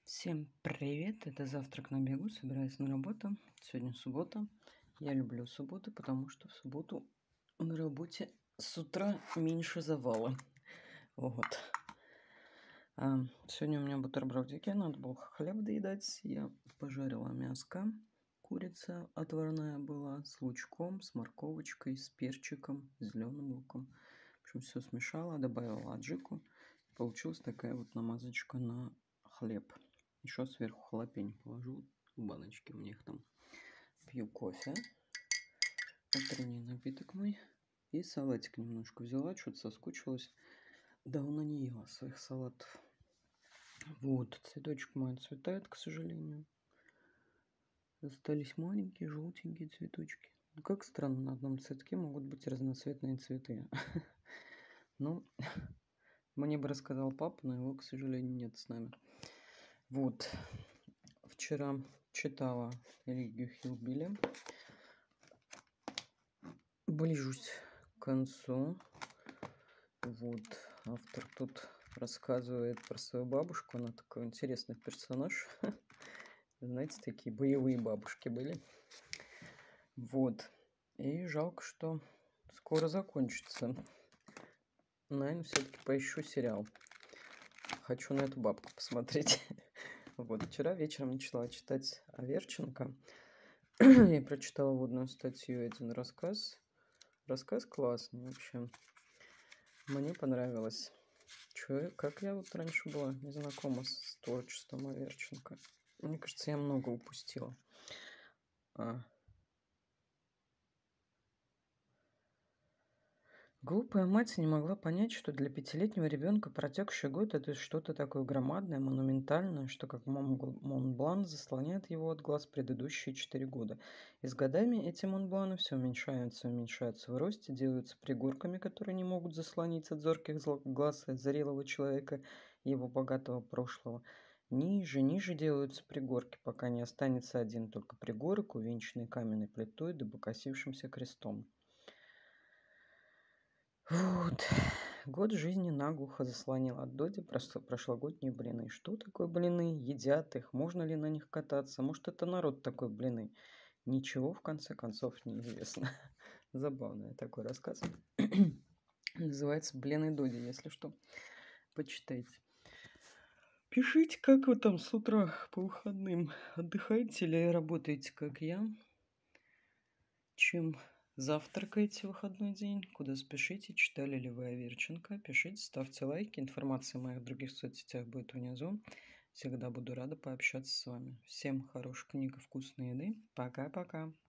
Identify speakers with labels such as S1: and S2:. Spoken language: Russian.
S1: Всем привет! Это завтрак на бегу. Собираюсь на работу. Сегодня суббота. Я люблю субботы, потому что в субботу на работе с утра меньше завала. Вот. Сегодня у меня бутербродики. Надо было хлеб доедать. Я пожарила мяско. Курица отварная была с лучком, с морковочкой, с перчиком, с зеленым луком. В общем, все смешала, добавила аджику. Получилась такая вот намазочка на хлеб. Еще сверху халапеньо положу в баночки. У них там пью кофе. Утренний напиток мой. И салатик немножко взяла. Что-то соскучилась. Давно не ела своих салатов. Вот. Цветочек мой отцветает, к сожалению. Остались маленькие, желтенькие цветочки. Ну, как странно, на одном цветке могут быть разноцветные цветы. Ну, мне бы рассказал папа, но его, к сожалению, нет с нами. Вот. Вчера читала «Религию Хиллбилли». Ближусь к концу. Вот. Автор тут рассказывает про свою бабушку. Она такой интересный персонаж. Знаете, такие боевые бабушки были. Вот. И жалко, что скоро закончится. Наверное, все-таки поищу сериал. Хочу на эту бабку посмотреть. Вот. Вчера вечером начала читать Аверченко. Я прочитала вводную статью, один рассказ. Рассказ классный вообще. Мне понравилось. Как я вот раньше была не знакома с творчеством Аверченко. Мне кажется, я много упустила. Глупая мать не могла понять, что для 5-летнего ребенка протекший год – это что-то такое громадное, монументальное, что как Монблан заслоняет его от глаз предыдущие 4 года. И с годами эти Монбланы все уменьшаются в росте, делаются пригорками, которые не могут заслонить от зорких глаз зрелого человека и его богатого прошлого. Ниже делаются пригорки, пока не останется один только пригорок, увенчанный каменной плитой да покосившимся крестом. Вот. Год жизни наглухо заслонил от Доди прошлогодние блины. Что такое блины? Едят их? Можно ли на них кататься? Может, это народ такой блины? Ничего, в конце концов, неизвестно. Забавный такой рассказ. Называется «Блины Доди», если что. Почитайте. Пишите, как вы там с утра по выходным. Отдыхаете или работаете, как я? Чем завтракаете в выходной день? Куда спешите? Читали ли вы Аверченко? Пишите, ставьте лайки. Информация в моих других соцсетях будет внизу. Всегда буду рада пообщаться с вами. Всем хороших книг и вкусной еды. Пока-пока.